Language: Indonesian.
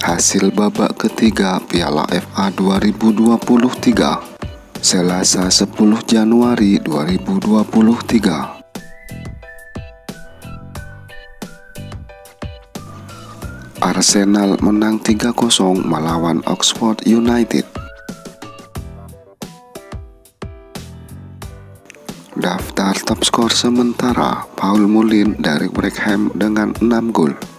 Hasil babak ketiga Piala FA 2023 Selasa 10 Januari 2023. Arsenal menang 3-0 melawan Oxford United. Daftar top skor sementara: Paul Mullin dari Wrexham dengan 6 gol.